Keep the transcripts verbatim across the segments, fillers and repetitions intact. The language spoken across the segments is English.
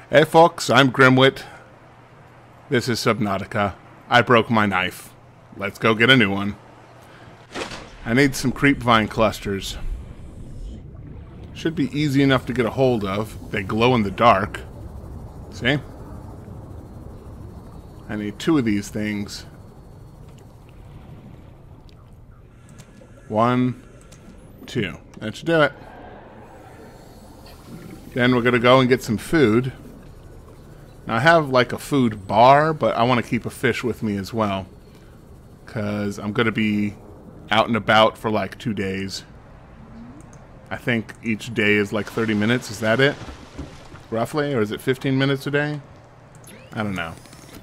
Hey folks, I'm Grimwit. This is Subnautica. I broke my knife. Let's go get a new one. I need some creep vine clusters. Should be easy enough to get a hold of. They glow in the dark. See? I need two of these things. One, two. That should do it. Then we're going to go and get some food. Now I have like a food bar, but I want to keep a fish with me as well. Because I'm going to be out and about for like two days. I think each day is like thirty minutes. Is that it? Roughly? Or is it fifteen minutes a day? I don't know.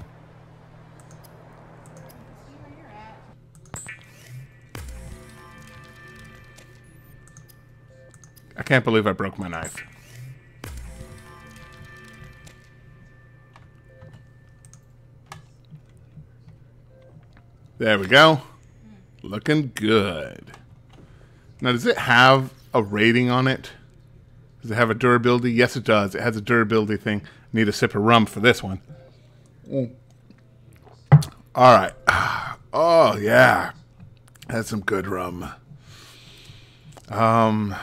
I can't believe I broke my knife. There we go. Looking good. Now, does it have a rating on it? Does it have a durability? Yes, it does. It has a durability thing. Need a sip of rum for this one. Mm. All right. Oh, yeah. That's some good rum. Um,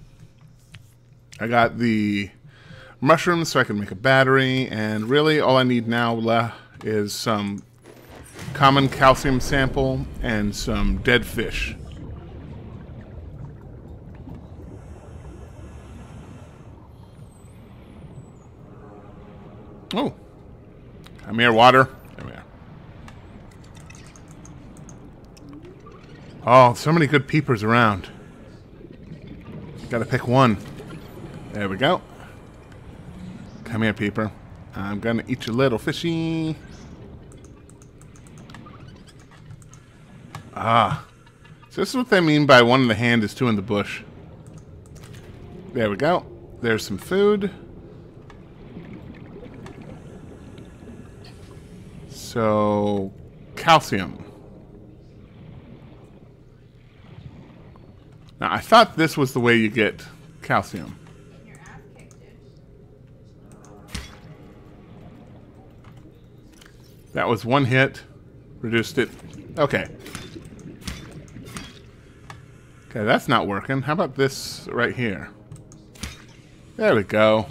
I got the mushrooms so I can make a battery. And really, all I need now uh, is some common calcium sample and some dead fish. Oh, come here, water. There we are. Oh, so many good peepers around. Gotta pick one. There we go. Come here, peeper. I'm gonna eat your little fishy. Ah. So this is what they mean by one in the hand is two in the bush. There we go. There's some food. So, calcium. Now, I thought this was the way you get calcium. That was one hit. Reduced it. Okay. Okay, that's not working. How about this right here? There we go.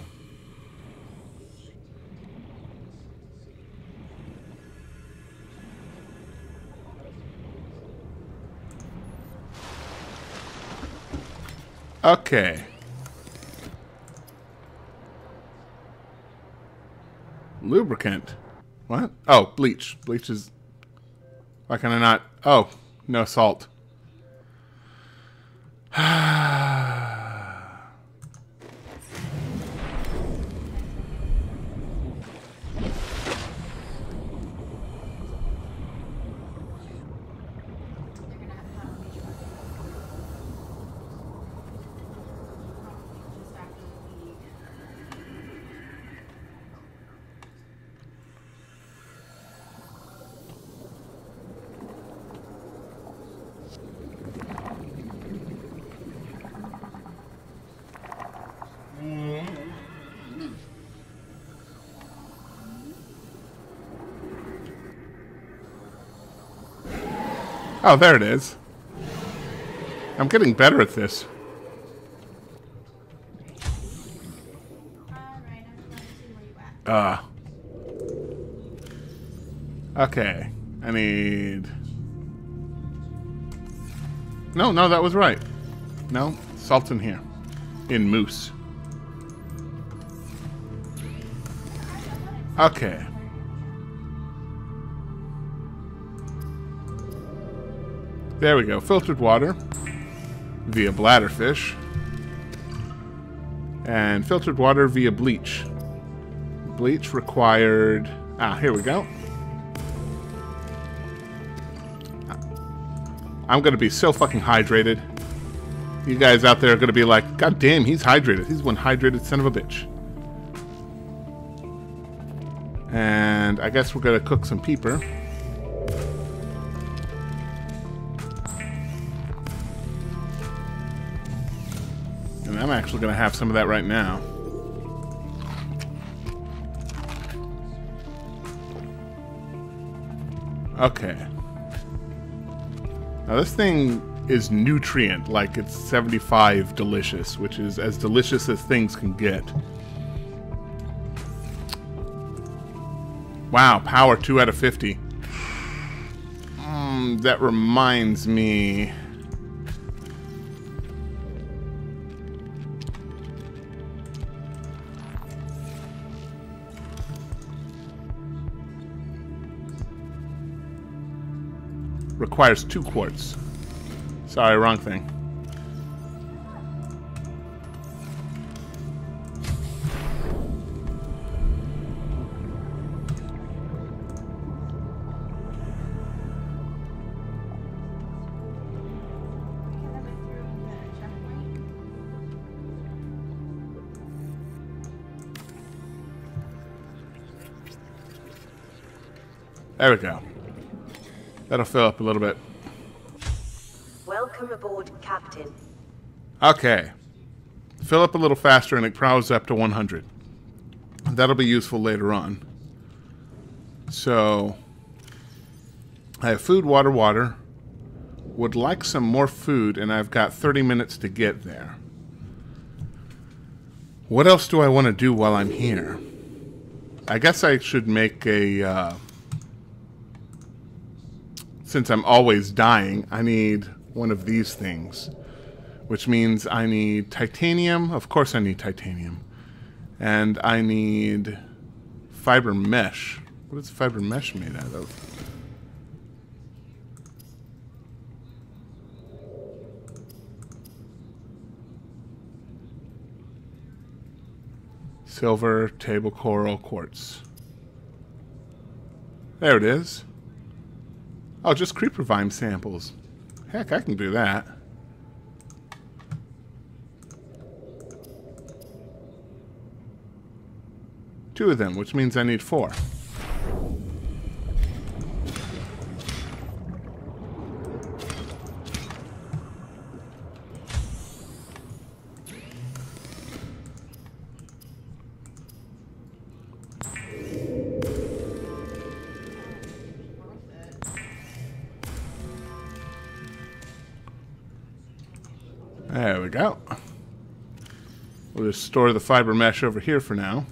Okay. Lubricant. What? Oh, bleach. Bleach is... Why can I not... Oh, no salt. Oh, there it is. I'm getting better at this. Uh. Okay. I need... No, no, that was right. No, salt's in here. In moose. Okay. There we go. Filtered water via bladderfish. And filtered water via bleach. Bleach required... Ah, here we go. I'm going to be so fucking hydrated. You guys out there are going to be like, God damn, he's hydrated. He's one hydrated son of a bitch. And I guess we're going to cook some peeper. And I'm actually going to have some of that right now. Okay. Now this thing is nutrient, like it's seventy-five delicious, which is as delicious as things can get. Wow, power two out of fifty. Mm, that reminds me. Requires two quartz. Sorry, wrong thing. There we go. That'll fill up a little bit. Welcome aboard, Captain. Okay. Fill up a little faster and it powers up to one hundred. That'll be useful later on. So, I have food, water, water. Would like some more food, and I've got thirty minutes to get there. What else do I want to do while I'm here? I guess I should make a... Uh, since I'm always dying, I need one of these things. Which means I need titanium. Of course I need titanium. And I need fiber mesh. What is fiber mesh made out of? Silver, table coral, quartz. There it is. Oh, just creeper vine samples. Heck, I can do that. Two of them, which means I need four. There we go. We'll just store the fiber mesh over here for now.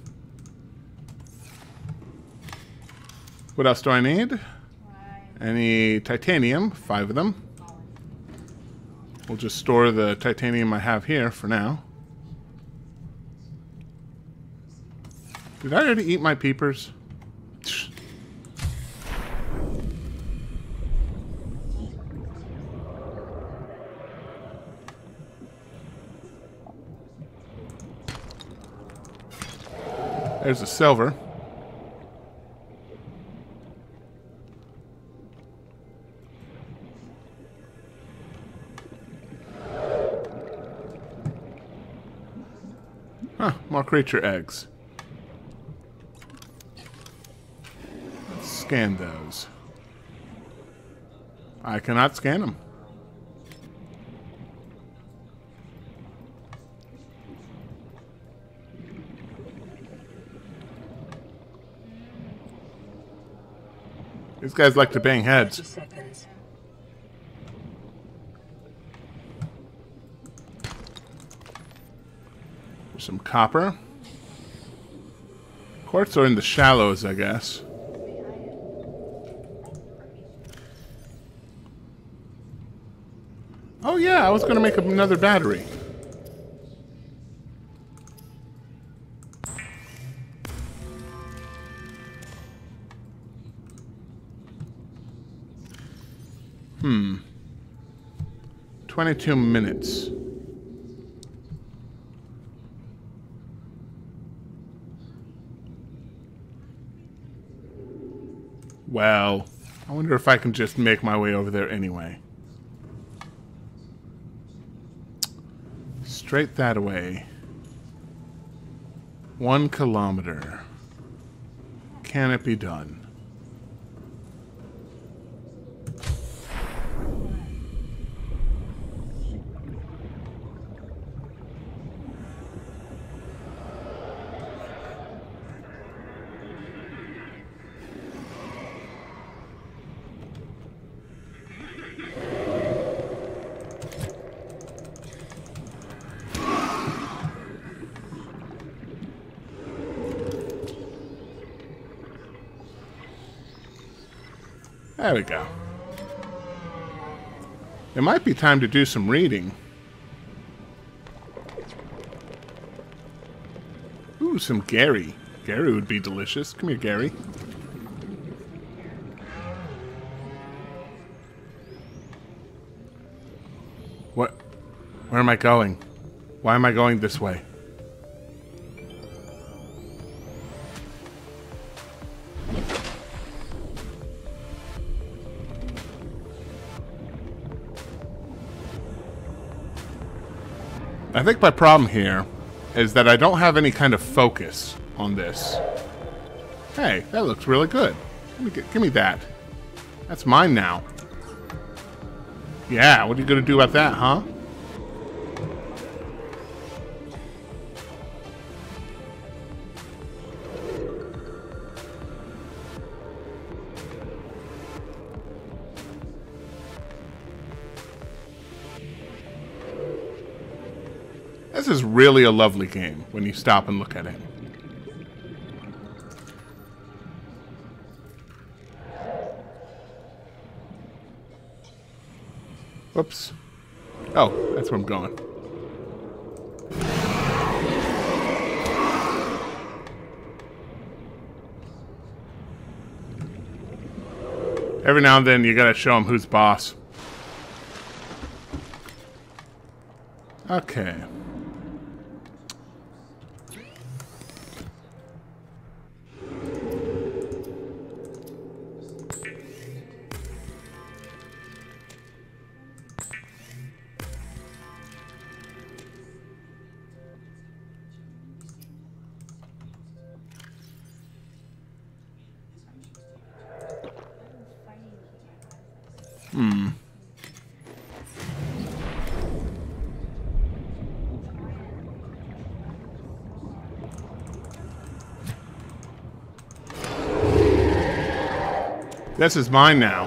What else do I need? I need titanium, five of them. We'll just store the titanium I have here for now. Did I already eat my peepers? There's the silver. Huh, more creature eggs. Let's scan those. I cannot scan them. These guys like to bang heads. Seconds. There's some copper. Quartz are in the shallows, I guess. Oh yeah, I was going to make another battery. Hmm. twenty-two minutes. Well, I wonder if I can just make my way over there anyway. Straight that way. One kilometer. Can it be done? There we go. It might be time to do some reading. Ooh, some Gary. Gary would be delicious. Come here, Gary. What? Where am I going? Why am I going this way? I think my problem here is that I don't have any kind of focus on this. Hey, that looks really good. Give me, give me that. That's mine now. Yeah, what are you going to do about that, huh? This is really a lovely game when you stop and look at it. Whoops. Oh, that's where I'm going. Every now and then you gotta show them who's boss. Okay. Hmm. This is mine now.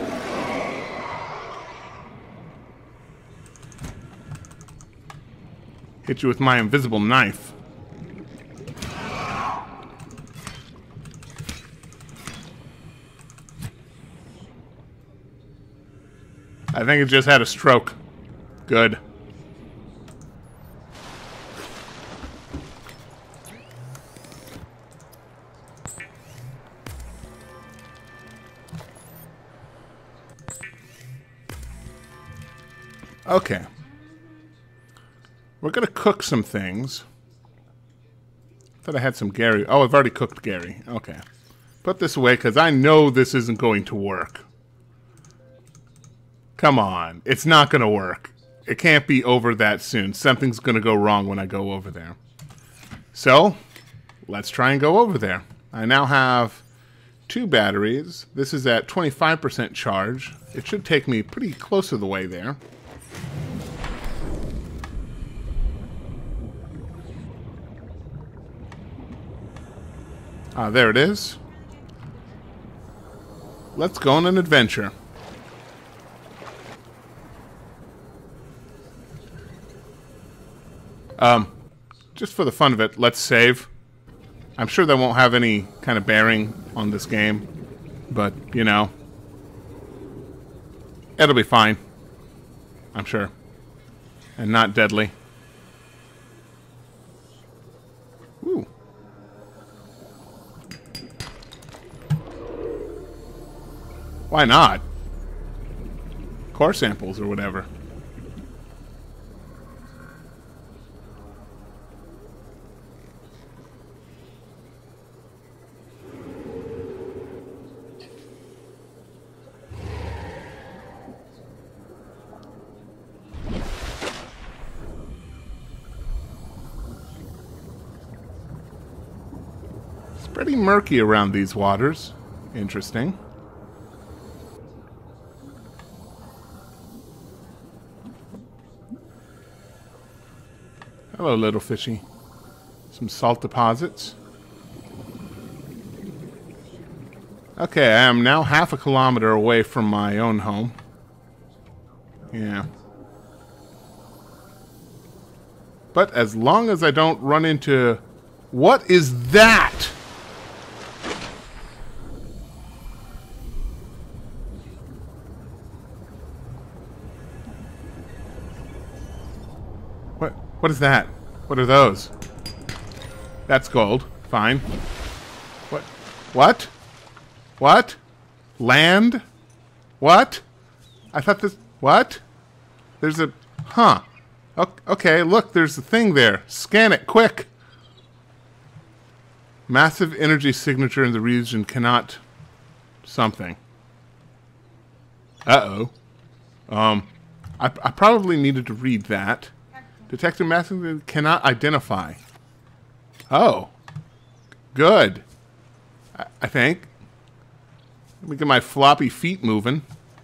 Hit you with my invisible knife. I think it just had a stroke. Good. Okay. We're gonna cook some things. I thought I had some Gary. Oh, I've already cooked Gary. Okay. Put this away because I know this isn't going to work. Come on. It's not going to work. It can't be over that soon. Something's going to go wrong when I go over there. So, let's try and go over there. I now have two batteries. This is at twenty-five percent charge. It should take me pretty close to the way there. Ah, there it is. Let's go on an adventure. Um, just for the fun of it, let's save. I'm sure that won't have any kind of bearing on this game, but, you know, it'll be fine. I'm sure. And not deadly. Ooh. Why not? Core samples or whatever. Pretty murky around these waters. Interesting. Hello, little fishy. Some salt deposits. Okay, I am now half a kilometer away from my own home. Yeah. But as long as I don't run into... What is that? What is that? What are those? That's gold. Fine. What? What? What? Land? What? I thought this... What? There's a... Huh. Okay, look, there's a thing there. Scan it, quick! Massive energy signature in the region cannot... Something. Uh-oh. Um, I, I probably needed to read that. Detected massive cannot identify. Oh. Good. I, I think. Let me get my floppy feet moving.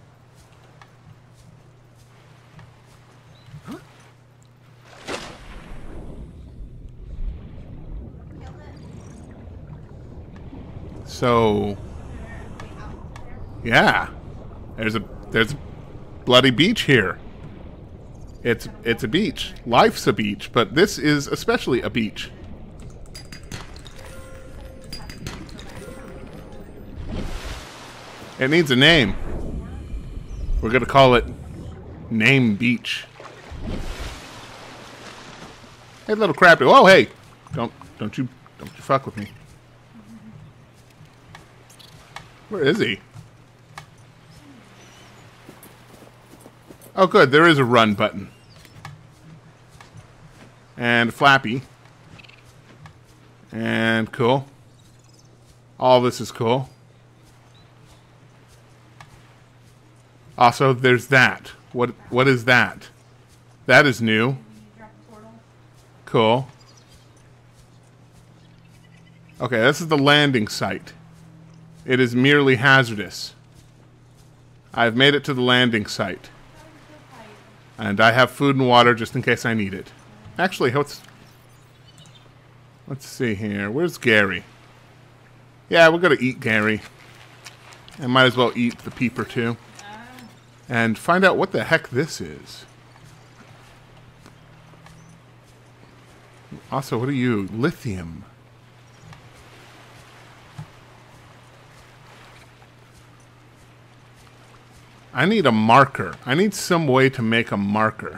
So, yeah, there's a there's a bloody beach here. It's it's a beach. Life's a beach, but this is especially a beach. It needs a name. We're gonna call it Name Beach. Hey, little crabby! Oh, hey! Don't don't you don't you fuck with me. Where is he? Oh, good. There is a run button. And Flappy. And cool. All this is cool. Also, there's that. What? What is that? That is new. Cool. Okay, this is the landing site. It is merely hazardous. I've made it to the landing site. And I have food and water just in case I need it. Actually, let's... Let's see here. Where's Gary? Yeah, we're gonna eat Gary. And might as well eat the peeper too. And find out what the heck this is. Also, what are you? Lithium. I need a marker. I need some way to make a marker.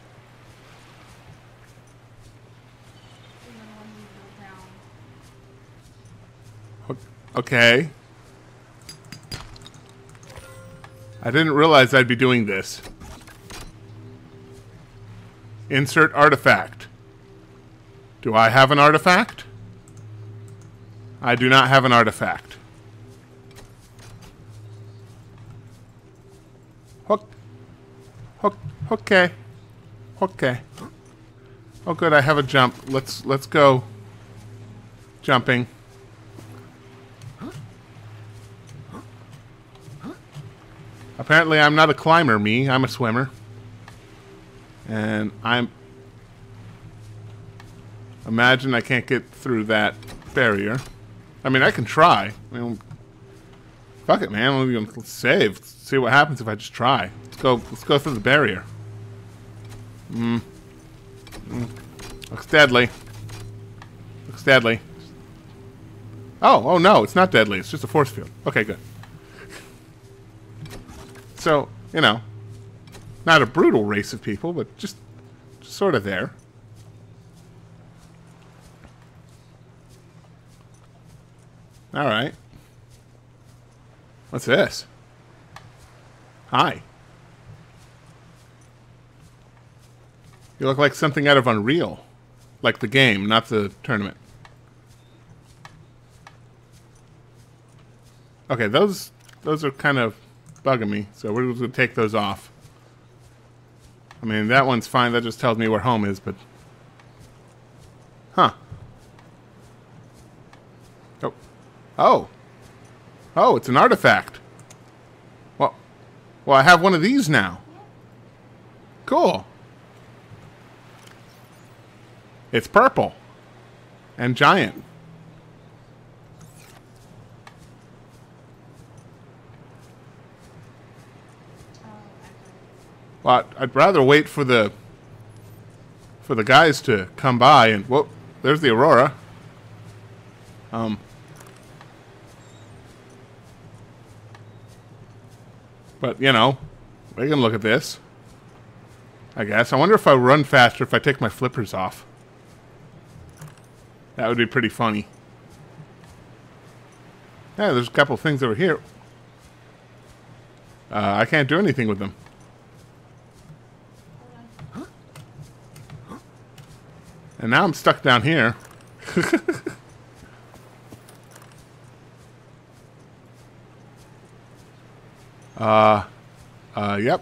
Okay. I didn't realize I'd be doing this. Insert artifact. Do I have an artifact? I do not have an artifact. Hook. Hook. Okay. Okay. Oh, good. I have a jump. Let's let's go. Jumping. Apparently, I'm not a climber. Me, I'm a swimmer. And I'm. Imagine I can't get through that barrier. I mean, I can try. I mean, fuck it, man. Let's save. Let's see what happens if I just try. Let's go. Let's go through the barrier. Hmm. Mm. Looks deadly. Looks deadly. Oh, oh no, it's not deadly. It's just a force field. Okay, good. So, you know, not a brutal race of people, but just, just sort of there. All right. What's this? Hi. You look like something out of Unreal. Like the game, not the tournament. Okay, those those are kind of bugging me, so we're going to take those off. I mean, that one's fine. That just tells me where home is, but... Huh. Oh. Oh. Oh, it's an artifact. Well, well, I have one of these now. Cool. It's purple. And giant. Well, I'd rather wait for the for the guys to come by and whoop, there's the Aurora. Um, but you know, we can look at this. I guess. I wonder if I run faster if I take my flippers off. That would be pretty funny. Yeah, there's a couple things over here. Uh, I can't do anything with them. And now I'm stuck down here. uh, uh, yep.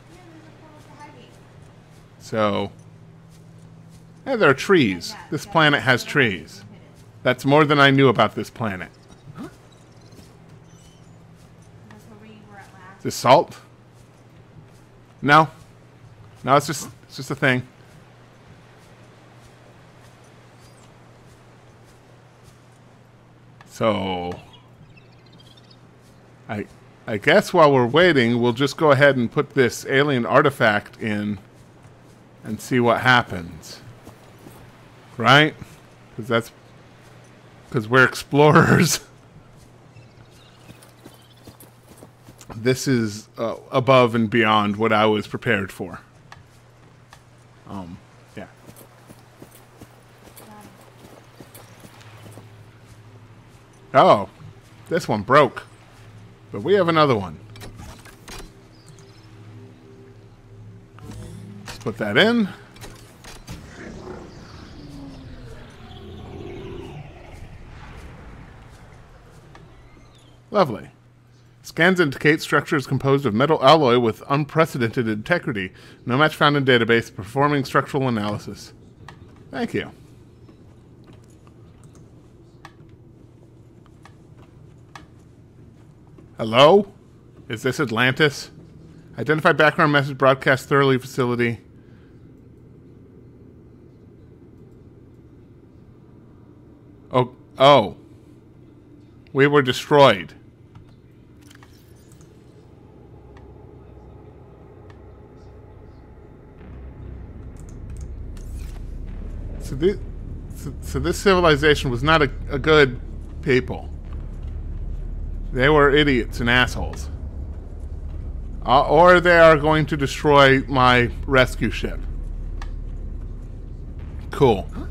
So, yeah, there are trees. This planet has trees. That's more than I knew about this planet. Is this salt? No. No, it's just it's just a thing. So, I I guess while we're waiting, we'll just go ahead and put this alien artifact in and see what happens. Right? Because that's because we're explorers. This is uh, above and beyond what I was prepared for. Um, yeah. Oh, this one broke. But we have another one. Let's put that in. Lovely. Scans indicate structure is composed of metal alloy with unprecedented integrity. No match found in database. Performing structural analysis. Thank you. Hello? Is this Atlantis? Identify background message broadcast thoroughly facility. Oh, oh. We were destroyed. So this, so, so this civilization was not a, a good people. They were idiots and assholes. Uh, or they are going to destroy my rescue ship. Cool. Huh?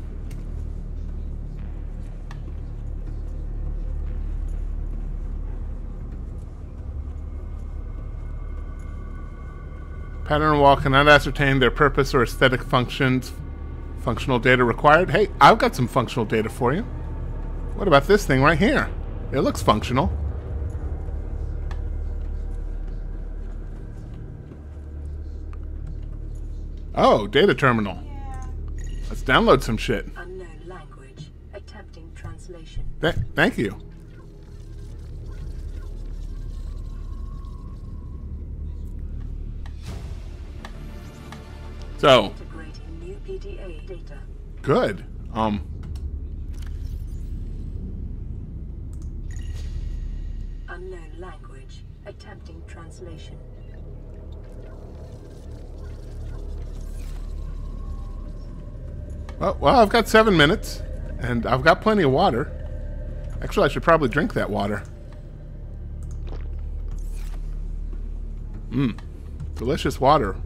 Pattern wall cannot ascertain their purpose or aesthetic functions. Functional data required. Hey, I've got some functional data for you. What about this thing right here? It looks functional. Oh, data terminal. Yeah. Let's download some shit. Unknown language. Attempting translation. Th thank you. So. Integrating new P D A data. Good. Um. Unknown language. Attempting translation. Well, well, I've got seven minutes, and I've got plenty of water. Actually, I should probably drink that water. Mmm. Delicious water.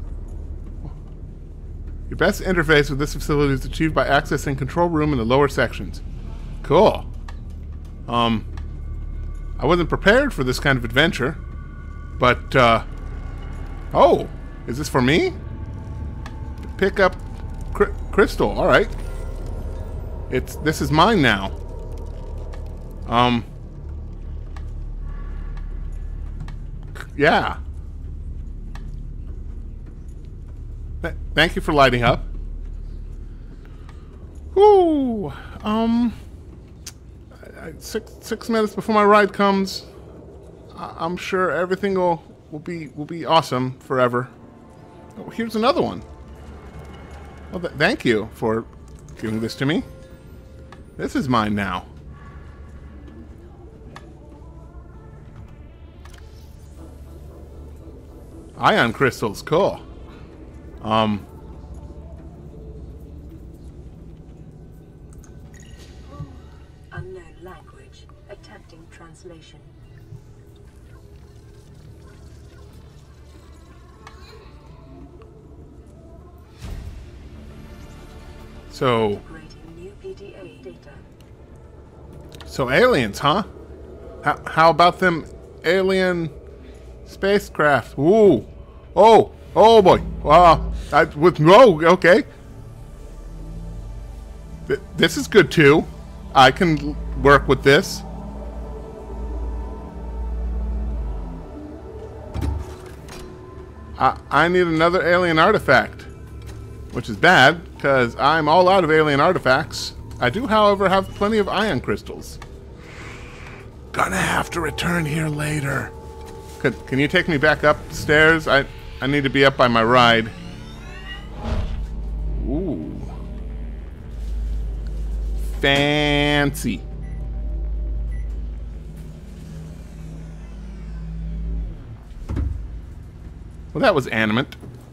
Your best interface with this facility is achieved by accessing control room in the lower sections. Cool. Um, I wasn't prepared for this kind of adventure, but, uh... oh, is this for me? Pick up cr crystal, alright. It's, this is mine now. Um... Yeah. Th thank you for lighting up. Whoo! Um... I, I, six, six minutes before my ride comes, I I'm sure everything will, will be, will be awesome forever. Oh, here's another one. Well, th thank you for giving this to me. This is mine now. Ion crystals, cool. Um. Unknown language. Attempting translation. So, Integrating new P D A data. so aliens, huh? How, how about them alien spacecraft? Ooh, oh, oh boy! Wow, I with no okay. Th this is good too. I can l- work with this. I I need another alien artifact, which is bad because I'm all out of alien artifacts. I do, however, have plenty of ion crystals. Gonna have to return here later. Could, can you take me back upstairs? I I need to be up by my ride. Ooh. Fancy. Well, that was animate.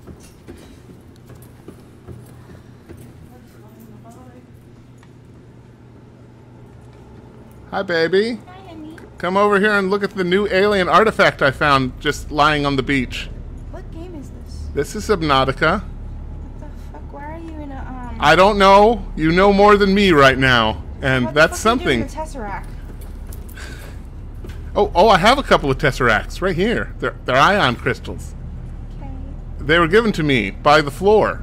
Hi, baby. Hi, honey. Come over here and look at the new alien artifact I found just lying on the beach. What game is this? This is Subnautica. What the fuck? Why are you in a um? I don't know. You know more than me right now. And what the that's fuck are you doing something. in the Tesseract? Oh, oh, I have a couple of tesseracts right here. They're, they're ion crystals. Okay. They were given to me by the floor.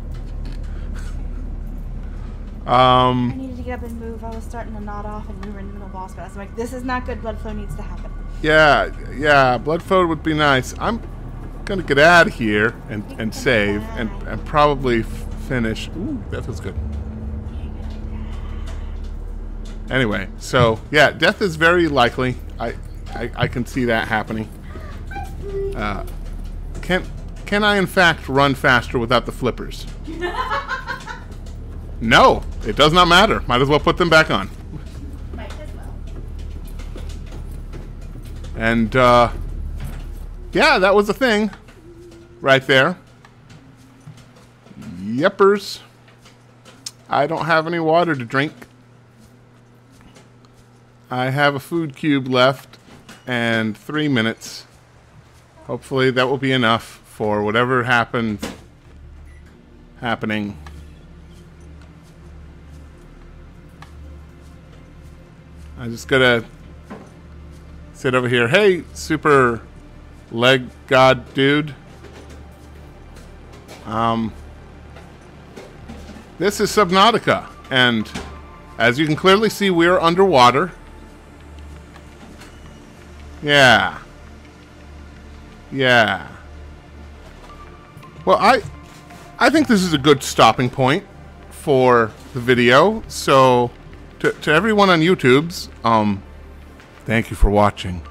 I Um, needed to get up and move. I was starting to nod off and we were in the middle of boss battles. I'm like, this is not good. Blood flow needs to happen. yeah, yeah, blood flow would be nice. I'm gonna get out of here and, and save and, and probably f- finish. Ooh, that feels good. Anyway, so yeah, death is very likely. I, I, I can see that happening. Uh, can can I in fact run faster without the flippers? No, it does not matter. Might as well put them back on. Might as well. And uh, yeah, that was a thing right there. Yeppers. I don't have any water to drink. I have a food cube left and three minutes. Hopefully that will be enough for whatever happens happening. I just gotta sit over here. Hey, super leg god dude. Um, this is Subnautica, and as you can clearly see, we are underwater. Yeah. Yeah. Well, I I think this is a good stopping point for the video. So to to everyone on YouTube's, um thank you for watching.